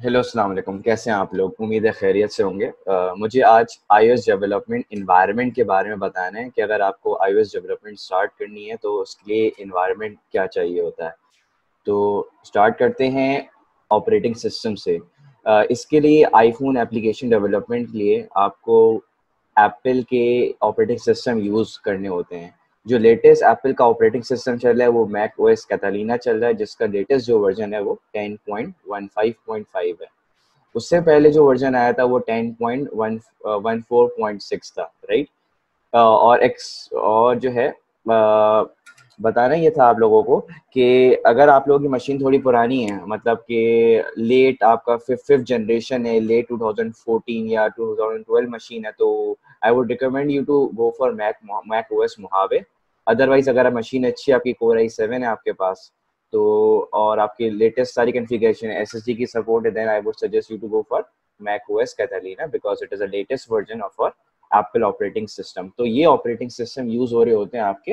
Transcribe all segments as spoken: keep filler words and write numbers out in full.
Hello, अस्सलाम वालेकुम। कैसे हैं आप लोग? उम्मीद है खैरियत से होंगे। अ, मुझे आज आईओएस डेवलपमेंट एनवायरनमेंट के बारे में बताना है कि अगर आपको आईओएस डेवलपमेंट स्टार्ट करनी है तो उसके लिए एनवायरनमेंट क्या चाहिए होता है। तो स्टार्ट करते हैं ऑपरेटिंग सिस्टम से। अ, इसके लिए आईफोन एप्लीकेशन डेवलपमेंट के लिए आपको एप्पल के ऑपरेटिंग सिस्टम यूज़ करने होते हैं। जो लेटेस्ट एप्पल का ऑपरेटिंग सिस्टम चल रहा है वो मैक ओएस कैटालिना चल रहा है, जिसका लेटेस्ट जो वर्जन है वो ten point one five point five है। उससे पहले जो वर्जन आया था वो ten point one four point six था, राइट। अ, और एक्स और जो है अ, बताना ये था आप लोगों को कि अगर आप लोगों की मशीन थोड़ी पुरानी है, मतलब कि लेट आपका फिफ्थ फिफ्थ जनरेशन है, लेट टू थाउजेंड फोर्टीन या टू थाउजेंड ट्वेल्व मशीन है, तो I would recommend you to go for Mac Mac OS Mojave. Otherwise अगर मशीन अच्छी है, आपकी कोर आई सेवन है आपके पास, तो और आपकी लेटेस्ट सारी कॉन्फ़िगरेशन है, एसएसडी की सपोर्ट है, then I would suggest you to go for Mac OS Catalina because it is the latest version of our Apple operating system. तो ये ऑपरेटिंग सिस्टम यूज हो रहे होते हैं आपके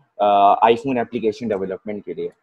आईफोन एप्लीकेशन डेवलपमेंट के लिए।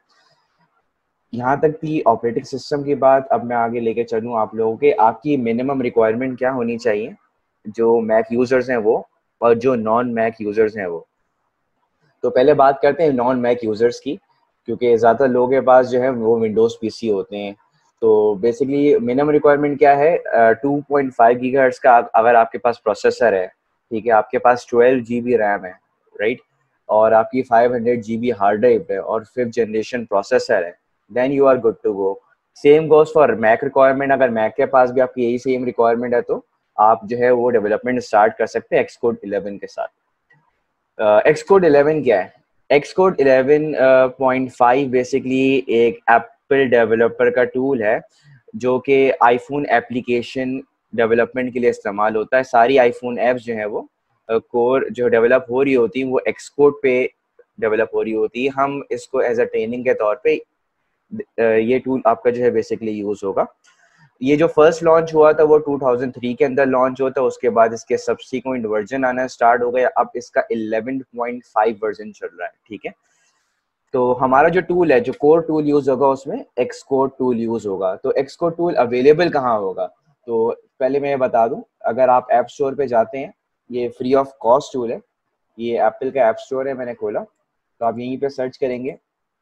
यहाँ तक थी ऑपरेटिंग सिस्टम की बात। अब मैं आगे लेके चलूँ आप लोगों के, आपकी मिनिमम रिक्वायरमेंट क्या होनी चाहिए जो मैक यूजर्स हैं वो, और जो नॉन मैक यूजर्स हैं वो। तो पहले बात करते हैं नॉन मैक यूजर्स की, क्योंकि ज़्यादातर लोगों के पास जो है वो विंडोज़ पीसी होते हैं। तो बेसिकली मिनिमम रिक्वायरमेंट क्या है, टू पॉइंट फाइव गीगाहर्ट्ज़ का अगर आपके पास प्रोसेसर है, ठीक है, आपके पास ट्वेल्व जी बी रैम है, राइट, और आपकी five hundred G B hard drive है और फिफ्थ जनरेशन प्रोसेसर है, then you are good to go. Same goes for Mac requirement. अगर मैक के पास भी आपकी यही सेम रिक्वायरमेंट है तो आप जो है वो डेवलपमेंट स्टार्ट कर सकते हैं एक्सकोड इलेवन के साथ। एक्सकोड इलेवन क्या है? Xcode eleven point five basically एक एप्पल डेवलपर का टूल है जो कि आईफोन एप्लीकेशन डेवलपमेंट के लिए इस्तेमाल होता है। सारी आईफोन ऐप्स जो है वो कोर uh, जो डेवलप हो रही होती हैं वो एक्सकोड पे डेवलप हो रही होती है। हम इसको एज अ ट्रेनिंग के तौर पे uh, ये टूल आपका जो है बेसिकली यूज होगा। ये जो फर्स्ट लॉन्च हुआ था वो टू थाउजेंड थ्री के अंदर लॉन्च हुआ था, उसके बाद इसके सब्सिक्वेंट वर्जन आना स्टार्ट हो गया। अब इसका इलेवन पॉइंट फाइव वर्जन चल रहा है, ठीक है। तो हमारा जो टूल है, जो कोर टूल यूज होगा उसमें एक्सकोड टूल यूज होगा। तो एक्सकोड टूल अवेलेबल कहाँ होगा? तो पहले मैं ये बता दूं, अगर आप ऐप स्टोर पे जाते हैं, ये फ्री ऑफ कॉस्ट टूल है, ये एप्पल का ऐप स्टोर है, मैंने खोला तो आप यहीं पे सर्च करेंगे।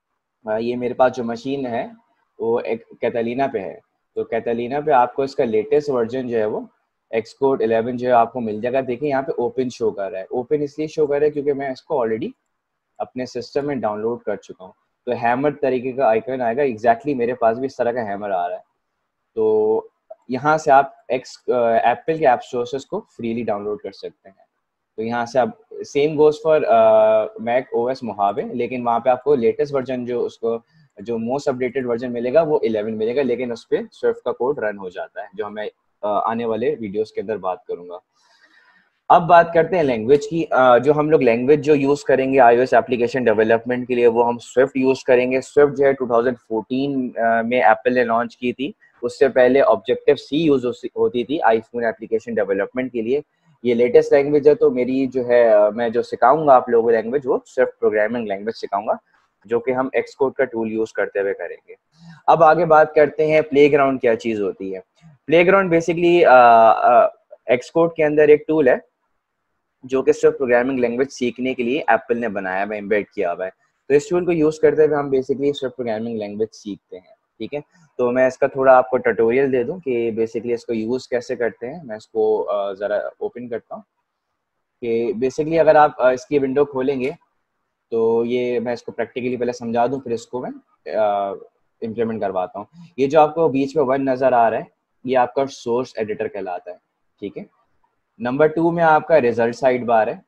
ये मेरे पास जो मशीन है वो एक कैटालिना पे है, तो कैटालिना पे आपको इसका लेटेस्ट वर्जन जो है वो एक्सकोड इलेवन जो है आपको मिल जाएगा। देखिए यहाँ पे ओपन शो कर रहा है, ओपन इसलिए शो कर रहा है क्योंकि मैं इसको ऑलरेडी अपने सिस्टम में डाउनलोड कर चुका हूँ। तो हैमर तरीके का आइकन आएगा, एग्जैक्टली मेरे पास भी इस तरह का हैमर आ रहा है। तो यहाँ से आप एक्स एप्पल के ऐप स्टोर से उसको फ्रीली डाउनलोड कर सकते हैं। तो यहाँ से आप same goes for Mac OS Mojave, लेकिन वहाँ पे आपको लेटेस्ट वर्जन जो उसको जो मोस्ट अपडेटेड वर्जन मिलेगा वो इलेवन मिलेगा, लेकिन उस पर स्विफ्ट का कोड रन हो जाता है, जो हमें uh, आने वाले वीडियोस के अंदर बात करूंगा। अब बात करते हैं लैंग्वेज की। uh, जो हम लोग लैंग्वेज जो यूज़ करेंगे आईओएस एप्लीकेशन डेवलपमेंट के लिए वो हम स्विफ्ट यूज़ करेंगे। स्विफ्ट जो है टू थाउजेंड फोर्टीन uh, में एप्पल ने लॉन्च की थी। उससे पहले ऑब्जेक्टिव सी यूज होती थी आईफोन एप्लीकेशन डेवलपमेंट के लिए। ये लेटेस्ट लैंग्वेज है, तो मेरी जो है मैं जो सिखाऊंगा आप लोगों को लैंग्वेज वो स्विफ्ट प्रोग्रामिंग लैंग्वेज सिखाऊंगा, जो कि हम एक्सकोड का टूल यूज करते हुए करेंगे। अब आगे बात करते हैं प्लेग्राउंड क्या चीज होती है। प्लेग्राउंड बेसिकली एक्सकोड के अंदर एक टूल है जो कि स्विफ्ट प्रोग्रामिंग लैंग्वेज सीखने के लिए एप्पल ने बनाया हुआ, एम्बेड किया हुआ है। तो इस टूल को यूज करते हुए हम बेसिकली स्विफ्ट प्रोग्रामिंग लैंग्वेज सीखते हैं, ठीक है। तो मैं इसका थोड़ा आपको ट्यूटोरियल दे दूं कि बेसिकली इसको यूज कैसे करते हैं। मैं इसको जरा ओपन करता हूँ कि बेसिकली अगर आप इसकी विंडो खोलेंगे तो ये मैं इसको प्रैक्टिकली पहले समझा दूं, फिर इसको मैं इम्प्लीमेंट करवाता हूँ। ये जो आपको बीच में वन नजर आ रहा है ये आपका सोर्स एडिटर कहलाता है, ठीक है। नंबर टू में आपका रिजल्ट साइड बार है,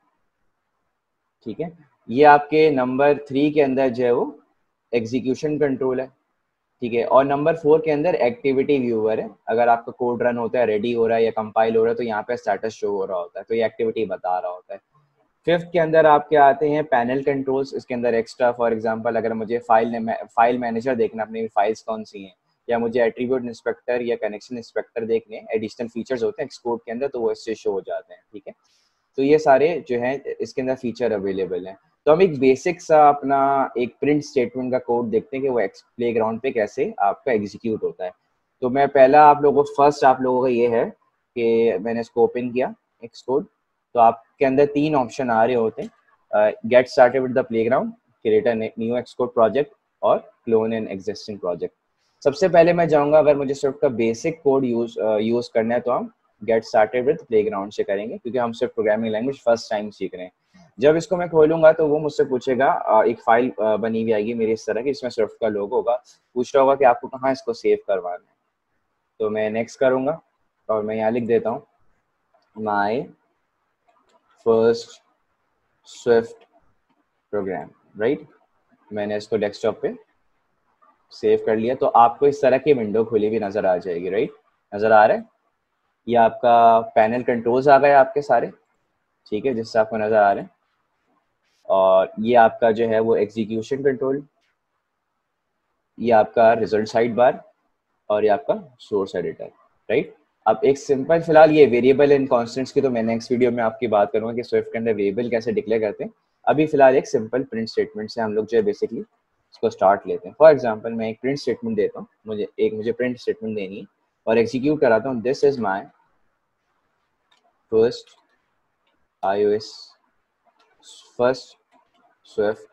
ठीक है। ये आपके नंबर थ्री के अंदर जो है वो एग्जीक्यूशन कंट्रोल है, ठीक है। और नंबर फोर के अंदर एक्टिविटी व्यूअर है। अगर आपका कोड रन होता है, रेडी हो रहा है या कंपाइल हो रहा है, तो यहाँ पे स्टेटस शो हो रहा होता है, तो ये एक्टिविटी बता रहा होता है। फिफ्थ के अंदर आपके आते हैं पैनल कंट्रोल्स। इसके अंदर एक्स्ट्रा फॉर एग्जांपल अगर मुझे फाइल फाइल मैनेजर देखना, अपनी फाइल्स कौन सी हैं, या मुझे एट्रीब्यूट इंस्पेक्टर या कनेक्शन इंस्पेक्टर देखने, एडिशनल फीचर्स होते हैं एक्सकोड के अंदर, तो वो इससे शो हो जाते हैं, ठीक है। तो ये सारे जो है इसके अंदर फीचर अवेलेबल हैं। तो हम एक बेसिक सा अपना एक प्रिंट स्टेटमेंट का कोड देखते हैं कि वो प्ले ग्राउंड पे कैसे आपका एग्जीक्यूट होता है। तो मैं पहला आप लोगों को फर्स्ट आप लोगों का ये है कि मैंने इसको ओपन किया एक्सकोड, तो आपके अंदर तीन ऑप्शन आ रहे होते हैं, get started with the playground, create a new Xcode project और क्लोन एन एग्जिस्टिंग प्रोजेक्ट। सबसे पहले मैं जाऊंगा, अगर मुझे स्विफ्ट का बेसिक कोड यूज यूज करना है तो हम गेट स्टार्टेड विद प्लेग्राउंड से करेंगे, क्योंकि हम Swift programming language first time सीख रहे हैं। जब इसको मैं खोलूंगा तो वो मुझसे पूछेगा, एक फाइल बनी हुई आएगी मेरी इस तरह की, इसमें स्विफ्ट का लोगो होगा, पूछ रहा होगा कि आपको कहाँ इसको सेव करवाना है। तो मैं नेक्स्ट करूंगा और मैं यहाँ लिख देता हूँ my first Swift program, right. मैंने इसको डेस्कटॉप पे सेव कर लिया। तो आपको इस तरह की विंडो खुली हुई नजर आ जाएगी, राइट। नजर आ रहा है, ये आपका पैनल कंट्रोल्स आ गए आपके सारे, ठीक है, जिससे आपको नजर आ रहे हैं। और ये आपका जो है वो एग्जीक्यूशन कंट्रोल, ये आपका रिजल्ट साइड बार और ये आपका सोर्स एडिटर, राइट। अब एक सिंपल, फिलहाल ये वेरिएबल एंड कॉन्स्टेंट्स की तो मैं नेक्स्ट वीडियो में आपकी बात करूंगा कि स्विफ्ट के अंदर वेरिएबल कैसे डिक्लेयर करते हैं। अभी फिलहाल एक सिंपल प्रिंट स्टेटमेंट से हम लोग जो है बेसिकली इसको स्टार्ट लेते हैं। फॉर एग्जांपल मैं एक प्रिंट स्टेटमेंट देता हूँ, मुझे एक मुझे प्रिंट स्टेटमेंट देनी है और एग्जीक्यूट कराता हूँ, this is my first iOS first Swift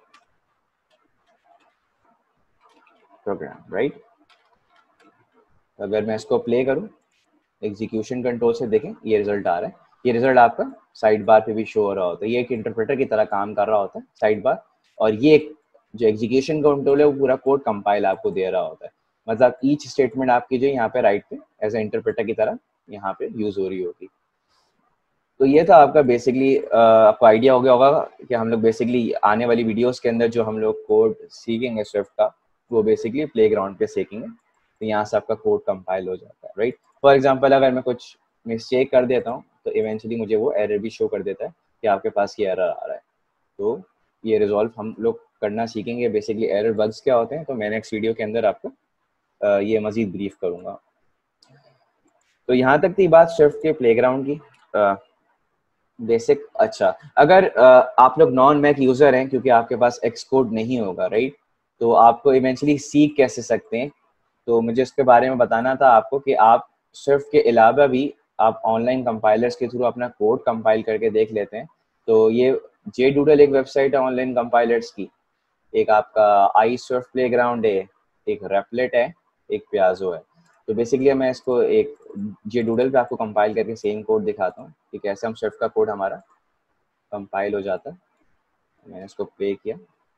program, right. अगर मैं इसको प्ले करूं एग्जीक्यूशन कंट्रोल से, देखें ये रिजल्ट आ रहा है। ये रिजल्ट आपका साइड बार पे भी शो हो रहा होता है, ये एक इंटरप्रेटर की तरह काम कर रहा होता है साइड बार, और ये एक जो एग्जीक्यूशन कंट्रोल है वो पूरा कोड कंपाइल आपको दे रहा होता है। मतलब ईच स्टेटमेंट आपकी जो यहाँ पे राइट पे एज ए इंटरप्रेटर की तरह यहाँ पे यूज हो रही होगी। तो ये था आपका बेसिकली, आपको आइडिया हो गया होगा कि हम लोग बेसिकली आने वाली वीडियोस के अंदर जो हम लोग कोड सीखेंगे स्विफ्ट का, वो बेसिकली प्लेग्राउंड पे सीखेंगे। तो यहाँ से आपका कोड कंपाइल हो जाता है, राइट। फॉर एग्जांपल अगर मैं कुछ मिस्टेक कर देता हूँ तो इवेंचुअली मुझे वो एरर भी शो कर देता है कि आपके पास ये एरर आ रहा है। तो ये रिजॉल्व हम लोग करना सीखेंगे, बेसिकली एरर बग्स क्या होते हैं। तो मैं नेक्स्ट वीडियो के अंदर आपको ये मजीद ब्रीफ करूँगा। तो यहाँ तक थी बात स्विफ्ट के प्लेग्राउंड की बेसिक। अच्छा, अगर आप लोग नॉन मैक यूज़र हैं, क्योंकि आपके पास एक्सकोड नहीं होगा, राइट, तो आपको इवेंचुअली सीख कैसे सकते हैं, तो मुझे इसके बारे में बताना था आपको कि आप स्विफ्ट के अलावा भी आप ऑनलाइन कंपाइलर्स के थ्रू अपना कोड कंपाइल करके देख लेते हैं। तो ये जे डूडल एक वेबसाइट है ऑनलाइन कंपाइलर्स की, एक आपका आई स्विफ्ट प्लेग्राउंड है, एक रेपलेट है, एक प्याजो है। तो बेसिकली मैं इसको एक जे डूडल पे आपको कंपाइल करके सेम कोड दिखाता हूँ कि कैसे हम स्विफ्ट का कोड हमारा कंपाइल हो जाता है। मैंने इसको प्ले किया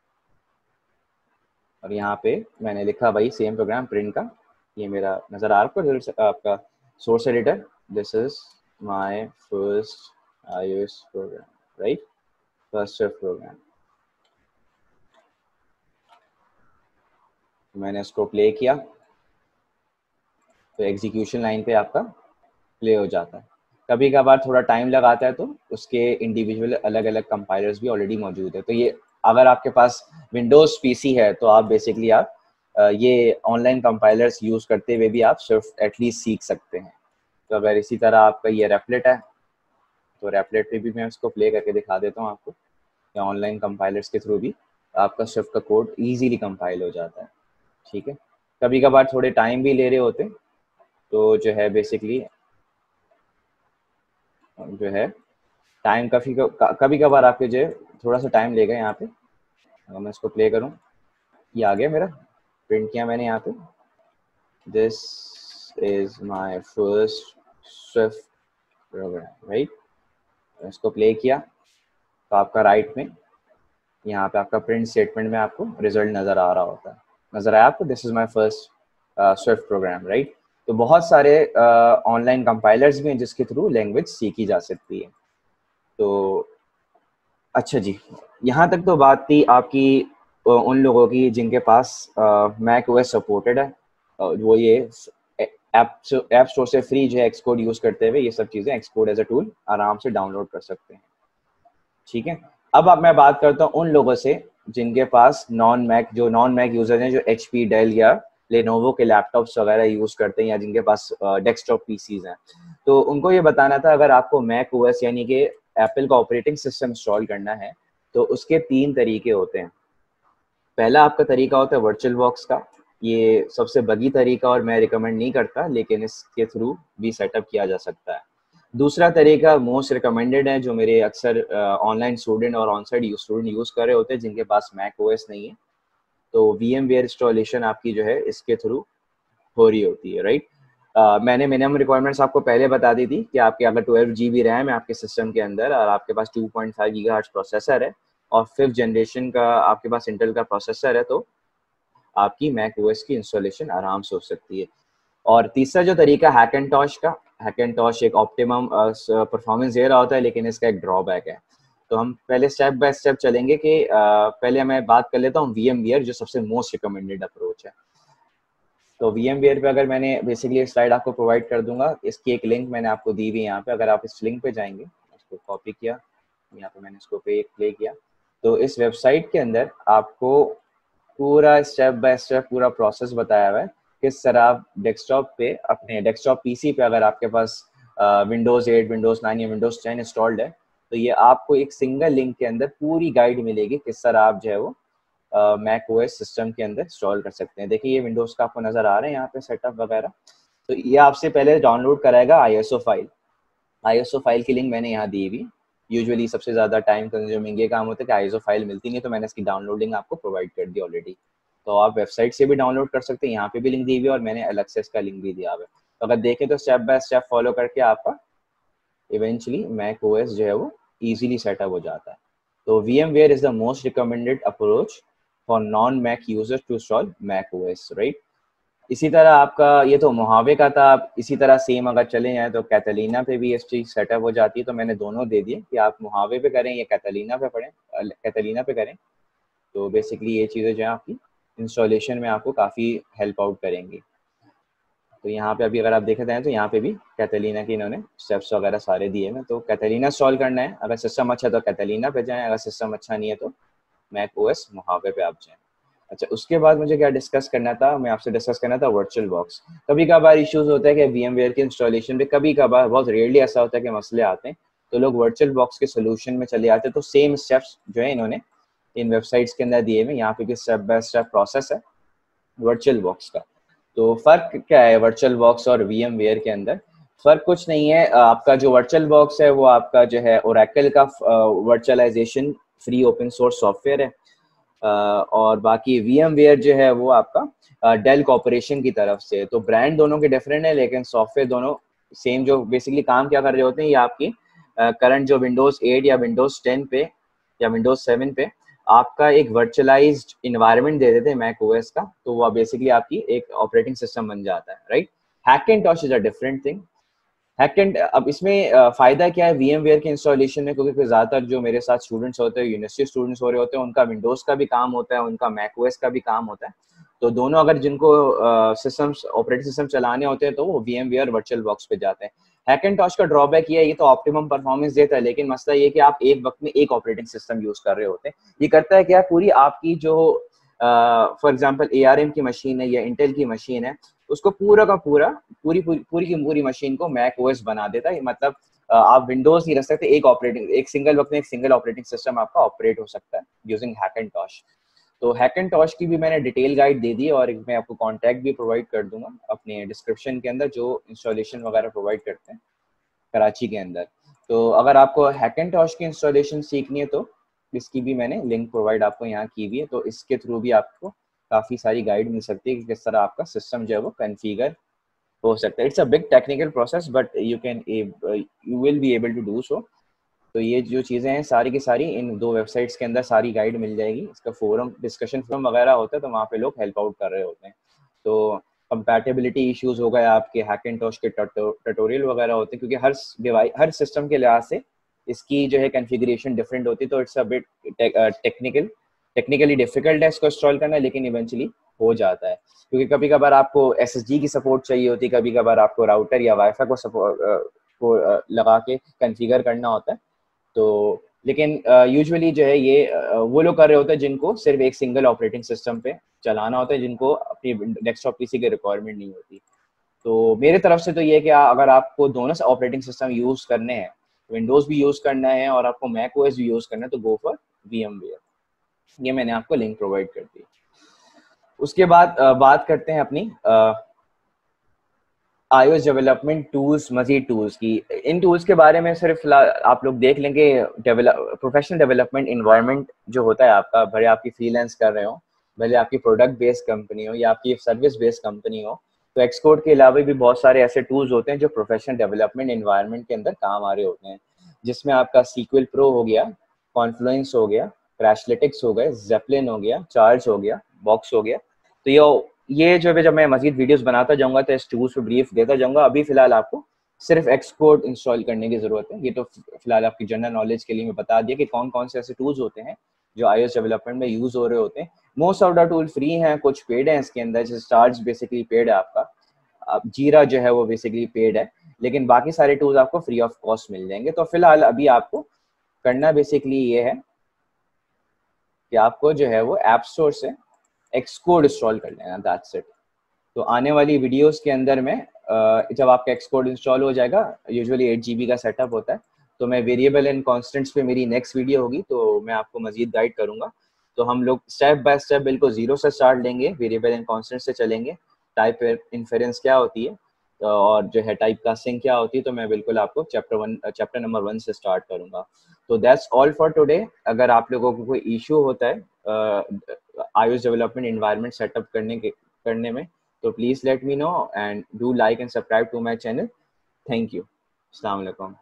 और यहाँ पे मैंने लिखा भाई सेम प्रोग्राम प्रिंट का, ये मेरा नज़र आ रहा है आपका source editor, this is my first iOS program, right, first Swift program. मैंने इसको प्ले किया तो एग्जीक्यूशन लाइन पे आपका प्ले हो जाता है। कभी कभार थोड़ा टाइम लगाता है, तो उसके इंडिविजुअल अलग अलग कंपाइलर्स भी ऑलरेडी मौजूद है। तो ये अगर आपके पास विंडोज़ पीसी है तो आप बेसिकली आप ये ऑनलाइन कंपाइलर्स यूज़ करते हुए भी आप स्विफ्ट एटलीस्ट सीख सकते हैं। तो अगर इसी तरह आपका ये रेपलेट है, तो रेपलेट पे भी मैं इसको प्ले करके दिखा देता हूँ आपको, या ऑनलाइन कंपाइलर्स के थ्रू भी आपका स्विफ्ट का कोड ईजीली कंपाइल हो जाता है, ठीक है। कभी कभार थोड़े टाइम भी ले रहे होते, तो जो है बेसिकली जो है टाइम काफ़ी कभी कभार आपके जो थोड़ा सा टाइम लेगा यहाँ पे। अगर मैं इसको प्ले करूँ, ये आ गया मेरा, प्रिंट किया मैंने यहाँ पे, this is my first Swift program, right. इसको प्ले किया तो आपका राइट में यहाँ पे आपका प्रिंट स्टेटमेंट में आपको रिजल्ट नज़र आ रहा होता है। नज़र आया आपको, this is my first Swift program, right. तो बहुत सारे ऑनलाइन uh, कंपाइलर्स भी हैं जिसके थ्रू लैंग्वेज सीखी जा सकती है। तो अच्छा जी, यहाँ तक तो बात थी आपकी उन लोगों की जिनके पास मैक ओएस सपोर्टेड है, वो ये ऐप ऐप स्टोर से फ्री जो है एक्सकोड यूज़ करते हुए ये सब चीज़ें एक्सकोड एज अ टूल आराम से डाउनलोड कर सकते हैं, ठीक है। अब अब मैं बात करता हूँ उन लोगों से जिनके पास नॉन मैक जो नॉन मैक यूज़र हैं, जो एच पी, डेल या लेनोवो के लैपटॉप्स वगैरह यूज़ करते हैं, या जिनके पास डेस्कटॉप पीसीज हैं। तो उनको ये बताना था, अगर आपको मैक ओएस यानी कि एप्पल का ऑपरेटिंग सिस्टम इंस्टॉल करना है तो उसके तीन तरीके होते हैं। पहला आपका तरीका होता है वर्चुअल बॉक्स का, ये सबसे बगी तरीका और मैं रिकमेंड नहीं करता, लेकिन इसके थ्रू भी सेटअप किया जा सकता है। दूसरा तरीका मोस्ट रिकमेंडेड है, जो मेरे अक्सर ऑनलाइन स्टूडेंट और ऑन साइड स्टूडेंट यूज़ कर रहे होते हैं जिनके पास मैक ओएस नहीं है, तो वीएमवेयर इंस्टॉलेशन आपकी जो है इसके थ्रू हो रही होती है, राइट। uh, मैंने मिनिमम रिक्वायरमेंट्स आपको पहले बता दी थी कि आपके अगर ट्वेल्व जी बी रैम है आपके सिस्टम के अंदर और आपके पास two point five gigahertz processor है और फिफ्थ जनरेशन का आपके पास इंटेल का प्रोसेसर है, तो आपकी मैक ओएस की इंस्टॉलेशन आराम से हो सकती है। और तीसरा जो तरीका हैकेंटॉश का, हैकेंटॉश एक ऑप्टिमम परफॉर्मेंस दे रहा होता है, लेकिन इसका एक ड्रॉबैक है। तो हम पहले स्टेप बाय स्टेप चलेंगे कि uh, पहले मैं बात कर लेता हूँ वीएमवेयर, जो सबसे मोस्ट रिकमेंडेड अप्रोच है। तो वीएमवेयर पे अगर मैंने बेसिकली एक स्लाइड आपको प्रोवाइड कर दूंगा, इसकी एक लिंक मैंने आपको दी हुई है यहाँ पे। अगर आप इस लिंक पे जाएंगे, इसको कॉपी किया, यहाँ पे मैंने इसको पे प्ले किया, तो इस वेबसाइट के अंदर आपको पूरा स्टेप बाय स्टेप पूरा प्रोसेस बताया हुआ है किस तरह आप डेस्कटॉप पे, अपने डेस्कटॉप पीसी पे अगर आपके पास विंडोज एट, विंडोज नाइन या विंडोज टेन इंस्टॉल्ड है, तो ये आपको एक सिंगल लिंक के अंदर पूरी गाइड मिलेगी किस तरह आप जो है वो मैक ओएस सिस्टम के अंदर इंस्टॉल कर सकते हैं। देखिए ये विंडोज का आपको नजर आ रहा है यहाँ पे सेटअप वगैरह। तो ये आपसे पहले डाउनलोड कराएगा आईएसओ फाइल। आईएसओ फाइल की लिंक मैंने यहाँ दी हुई। यूजुअली सबसे ज़्यादा टाइम कंज्यूमिंग ये काम होता है कि आईएसओ फाइल मिलती नहीं, तो मैंने इसकी डाउनलोडिंग आपको प्रोवाइड कर दी ऑलरेडी। तो आप वेबसाइट से भी डाउनलोड कर सकते हैं, यहाँ पे भी लिंक दी हुई है और मैंने अलग से इसका लिंक भी दिया हुआ है। तो अगर देखें तो स्टेप बाय स्टेप फॉलो करके आपका इवेंचुअली मैक ओएस जो है वो ईजिली सेटअप हो जाता है। तो VMware is the most recommended approach for non-Mac users to install Mac O S, right? इसी तरह आपका ये तो मोहावे का था। आप इसी तरह सेम अगर चले जाएं तो कैटलीना पे भी ये चीज़ सेटअप हो जाती है। तो मैंने दोनों दे दिए कि आप मोहावे पे करें या कैटलीना पे पढ़ें, कैटलीना पे करें। तो बेसिकली ये चीज़ें जो है आपकी इंस्टॉलेशन में आपको काफ़ी हेल्प आउट करेंगी। तो यहाँ पे अभी अगर आप देखते हैं तो यहाँ पे भी कैटलीना की इन्होंने स्टेप्स वगैरह सारे दिए हैं। तो कैटलीना इंस्टॉल करना है, अगर सिस्टम अच्छा है तो कैटलीना पे जाएं, अगर सिस्टम अच्छा नहीं है तो मैक ओएस मोहावे पे आप जाएं। अच्छा, उसके बाद मुझे क्या डिस्कस करना था, मैं आपसे डिस्कस करना था वर्चुअल बॉक्स। कभी कभार इश्यूज होता है कि वीएमवेयर की इंस्टॉलेशन पे कभी कभार, बहुत रेयरली ऐसा होता है कि मसले आते हैं, तो लोग वर्चुअल बॉक्स के सोल्यूशन में चले जाते हैं। तो सेम स्टेप्स जो है इन्होंने इन वेबसाइट्स के अंदर दिए हुए, यहाँ पे भी स्टेप बाय स्टेप प्रोसेस है वर्चुअल बॉक्स का। तो फर्क क्या है वर्चुअल बॉक्स और वीएमवेयर के अंदर? फर्क कुछ नहीं है। आपका जो वर्चुअल बॉक्स है वो आपका जो है ओरेकल का virtualisation free open source software है, और बाकी VMware जो है वो आपका डेल कॉर्पोरेशन की तरफ से। तो ब्रांड दोनों के डिफरेंट है, लेकिन सॉफ्टवेयर दोनों सेम। जो बेसिकली काम क्या कर रहे होते हैं, ये आपकी करंट जो विंडोज एट या विंडोज टेन पे या विंडोज सेवन पे आपका एक वर्चुअलाइज्ड इन्वायरमेंट दे देते हैं मैक ओएस का, तो वो बेसिकली आपकी एक ऑपरेटिंग सिस्टम बन जाता है, right. Hackintosh is a different thing. हैकेंट अब इसमें फायदा क्या है VMware के इंस्टॉलेशन में, क्योंकि ज़्यादातर जो मेरे साथ स्टूडेंट्स होते हैं, यूनिवर्सिटी स्टूडेंट्स हो रहे होते हैं, उनका विंडोज़ का भी काम होता है, उनका मैक ओएस का भी काम होता है। तो दोनों अगर जिनको सिस्टम्स ऑपरेटिंग सिस्टम चलाने होते हैं तो वो VMware वर्चुअल बॉक्स पे जाते हैं। हैकेंटॉश का ड्रॉबैक ये है, ये तो ऑप्टिमम परफॉर्मेंस देता है, लेकिन मसला ये कि आप एक वक्त में एक ऑपरेटिंग सिस्टम यूज कर रहे होते हैं। ये करता है क्या, पूरी आपकी जो for example A R M की मशीन है या इंटेल की मशीन है, उसको पूरा का पूरा पूरी पूरी पूरी की पूरी मशीन को मैक ओएस बना देता है। मतलब आप विंडोज नहीं रख सकते, एक ऑपरेटिंग एक सिंगल वक्त में एक सिंगल ऑपरेटिंग सिस्टम आपका ऑपरेट हो सकता है यूजिंग हैकेंटॉश। तो हैकेंटॉश की भी मैंने डिटेल गाइड दे दी और मैं आपको कॉन्टैक्ट भी प्रोवाइड कर दूंगा अपने डिस्क्रिप्शन के अंदर, जो इंस्टॉलेशन वगैरह प्रोवाइड करते हैं कराची के अंदर। तो अगर आपको हैकेंटॉश की इंस्टॉलेशन सीखनी है तो इसकी भी मैंने लिंक प्रोवाइड आपको यहाँ की हुई है। तो इसके थ्रू भी आपको काफ़ी सारी गाइड मिल सकती है कि किस तरह आपका सिस्टम जो है वो कन्फिगर हो सकता है। It's a big technical process but you can you will be able to do so. तो ये जो चीज़ें हैं सारी की सारी इन दो वेबसाइट्स के अंदर सारी गाइड मिल जाएगी। इसका फोरम डिस्कशन फोरम वगैरह होता है, तो वहाँ पे लोग हेल्प आउट कर रहे होते हैं। तो कंपैटिबिलिटी इश्यूज हो गए आपके, हैकेंटॉश के ट्यूटोरियल वगैरह होते हैं, क्योंकि हर डिवाइस हर सिस्टम के लिहाज से इसकी जो है कॉन्फ़िगरेशन डिफरेंट होती है। तो it's a bit technical technically difficult है इसको इंस्टॉल करना, लेकिन इवेंचुअली हो जाता है। क्योंकि कभी कभार आपको एस एस डी की सपोर्ट चाहिए होती है, कभी कभार आपको राउटर या वाईफाई को सपोर्ट को लगा के कन्फिगर करना होता है। तो लेकिन यूजुअली uh, जो है ये uh, वो लोग कर रहे होते हैं जिनको सिर्फ एक सिंगल ऑपरेटिंग सिस्टम पे चलाना होता है, जिनको अपनी डेस्कटॉप पीसी की रिक्वायरमेंट नहीं होती। तो मेरे तरफ से तो ये है कि अगर आपको दोनों ऑपरेटिंग सिस्टम यूज़ करने हैं, विंडोज़ भी यूज़ करना है और आपको मैक ओएस भी यूज़ करना है, तो गो फॉर VMware। ये मैंने आपको लिंक प्रोवाइड कर दी। उसके बाद uh, बात करते हैं अपनी iOS डेवलपमेंट टूल्स, मजीद टूल्स की। इन टूल्स के बारे में सिर्फ आप लोग देख लेंगे, डेवलप प्रोफेशनल डेवलपमेंट इन्वायरमेंट जो होता है आपका, भले आपकी फ्रीलांस कर रहे हो, भले आपकी प्रोडक्ट बेस्ड कंपनी हो या आपकी सर्विस बेस्ड कंपनी हो, तो एक्सकोड के अलावा भी बहुत सारे ऐसे टूल्स होते हैं जो प्रोफेशनल डेवलपमेंट इन्वायरमेंट के अंदर काम आ रहे होते हैं, जिसमें आपका सीक्वल प्रो हो गया, कॉन्फ्लुएंस हो गया, क्रैशलिटिक्स हो गए, जेपलिन हो गया, चार्ज हो गया, बॉक्स हो गया। तो ये ये जो है, जब मैं मजीद वीडियोस बनाता जाऊंगा तो इस टूल्स पे ब्रीफ देता जाऊंगा। अभी फिलहाल आपको सिर्फ एक्सकोड इंस्टॉल करने की जरूरत है। ये तो फिलहाल आपकी जनरल नॉलेज के लिए मैं बता दिया कि कौन कौन से ऐसे टूल्स होते हैं जो iOS डेवलपमेंट में यूज हो रहे होते हैं। Most of the tool free हैं, कुछ पेड हैं इसके अंदर, जैसे चार्ज बेसिकली पेड है आपका, अब जीरा जो है वो बेसिकली पेड है, लेकिन बाकी सारे टूल्स आपको फ्री ऑफ कॉस्ट मिल जाएंगे। तो फिलहाल अभी आपको करना बेसिकली ये है कि आपको जो है वो ऐप स्टोर से एक्सकोड इंस्टॉल कर लेना, दैट्स इट। तो आने वाली वीडियोस के अंदर में जब आपका एक्सकोड इंस्टॉल हो जाएगा, यूजुअली एट जी बी का सेटअप होता है, तो मैं वेरिएबल एंड कॉन्स्टेंट्स पे मेरी नेक्स्ट वीडियो होगी, तो मैं आपको मजीद गाइड करूंगा। तो हम लोग स्टेप बाय स्टेप बिल्कुल जीरो से स्टार्ट लेंगे, वेरिएबल एंड कॉन्स्टेंट से चलेंगे, टाइप इन्फेरेंस क्या होती है और जो है टाइप कास्टिंग क्या होती है, तो मैं बिल्कुल आपको chapter one chapter number one से स्टार्ट करूंगा। तो दैट्स ऑल फॉर टुडे। अगर आप लोगों को कोई इशू होता है iOS डेवलपमेंट इन्वायरमेंट सेटअप करने के करने में, तो please let me know and do like and subscribe to my channel. Thank you. Assalamu alaikum.